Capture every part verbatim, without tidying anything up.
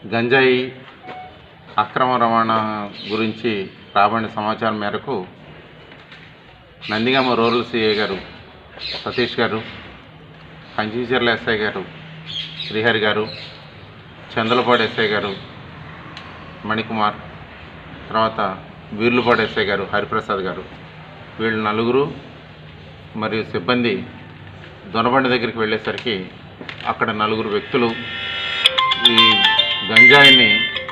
గంజాయి అక్రమ రవాణా గురించి రాబడిన సమాచారం మేరకు నందిగామ రూరల్ సిఐ గారు సతీష్ గారు, కంచిచర్ల ఎస్ఐ గారు శ్రీహరి గారు, చందలపాడు ఎస్ఐ గారు మణికుమార్, తర్వాత వీర్లుపాడు ఎస్ఐ గారు హరిప్రసాద్ గారు, వీళ్ళు నలుగురు మరియు సిబ్బంది దొనబండి దగ్గరికి వెళ్ళేసరికి అక్కడ నలుగురు వ్యక్తులు ఈ గంజాయిని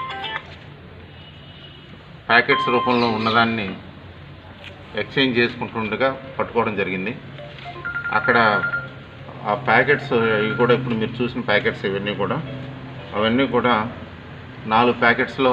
ప్యాకెట్స్ రూపంలో ఉన్నదాన్ని ఎక్స్చేంజ్ చేసుకుంటుండగా పట్టుకోవడం జరిగింది. అక్కడ ఆ ప్యాకెట్స్ ఇవి కూడా ఇప్పుడు మీరు చూసిన ప్యాకెట్స్ ఇవన్నీ కూడా అవన్నీ కూడా నాలుగు ప్యాకెట్స్లో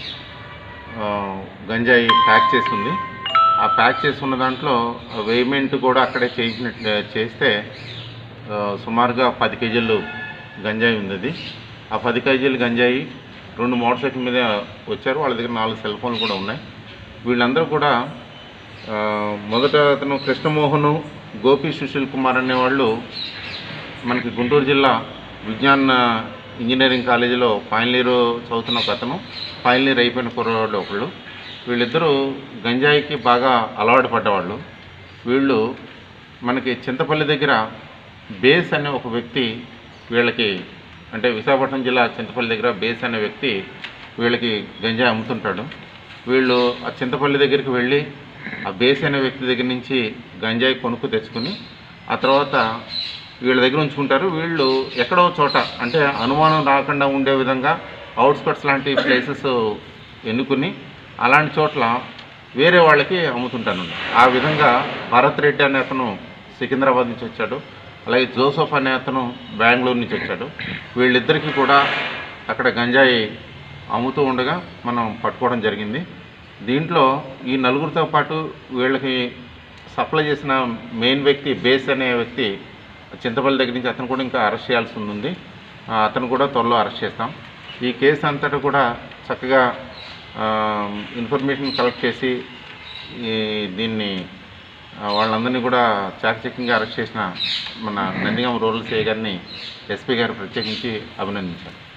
గంజాయి ప్యాక్ చేసి ఉంది. ఆ ప్యాక్ చేసి ఉన్న దాంట్లో వేమెంట్ కూడా అక్కడే చేయించినట్టు చేస్తే సుమారుగా పది కేజీలు గంజాయి ఉంది. అది ఆ పది కేజీలు గంజాయి రెండు మోటార్ సైకిల్ మీద వచ్చారు. వాళ్ళ దగ్గర నాలుగు సెల్ ఫోన్లు కూడా ఉన్నాయి. వీళ్ళందరూ కూడా మొదట అతను కృష్ణమోహను, గోపి సుశీల్ కుమార్ అనేవాళ్ళు మనకి గుంటూరు జిల్లా విజ్ఞాన్ ఇంజనీరింగ్ కాలేజీలో ఫైనల్ ఇయర్ చదువుతున్న ఒక అతను, ఫైనల్ ఇయర్ అయిపోయిన కుర్రవాళ్ళు ఒకళ్ళు. వీళ్ళిద్దరూ గంజాయికి బాగా అలవాటు పడ్డవాళ్ళు. వీళ్ళు మనకి చింతపల్లి దగ్గర బేస్ అనే ఒక వ్యక్తి వీళ్ళకి, అంటే విశాఖపట్నం జిల్లా చింతపల్లి దగ్గర బేస్ అనే వ్యక్తి వీళ్ళకి గంజాయి అమ్ముతుంటాడు. వీళ్ళు ఆ చింతపల్లి దగ్గరికి వెళ్ళి ఆ బేస్ అనే వ్యక్తి దగ్గర నుంచి గంజాయి కొనుక్కు తెచ్చుకుని ఆ తర్వాత వీళ్ళ దగ్గర ఉంచుకుంటారు. వీళ్ళు ఎక్కడో చోట అంటే అనుమానం రాకుండా ఉండే విధంగా అవుట్స్కట్స్ లాంటి ప్లేసెస్ ఎన్నుకుని అలాంటి చోట్ల వేరే వాళ్ళకి అమ్ముతుంటాను. ఆ విధంగా భరత్ రెడ్డి అనే అతను సికింద్రాబాద్ నుంచి వచ్చాడు, అలాగే జోసఫ్ అనే అతను బెంగళూరు నుంచి వచ్చాడు. వీళ్ళిద్దరికీ కూడా అక్కడ గంజాయి అమ్ముతూ ఉండగా మనం పట్టుకోవడం జరిగింది. దీంట్లో ఈ నలుగురితో పాటు వీళ్ళకి సప్లై చేసిన మెయిన్ వ్యక్తి బేస్ అనే వ్యక్తి చింతపల్లి దగ్గర నుంచి అతను కూడా ఇంకా అరెస్ట్ చేయాల్సి ఉంది. అతను కూడా త్వరలో అరెస్ట్ చేస్తాం. ఈ కేసు అంతటా కూడా చక్కగా ఇన్ఫర్మేషన్ కలెక్ట్ చేసి దీన్ని వాళ్ళందరినీ కూడా చాకచక్యంగా అరెస్ట్ చేసిన మన నందిగామ రూరల్ సిఐ గారిని ఎస్పీ గారు ప్రత్యేకించి అభినందించారు.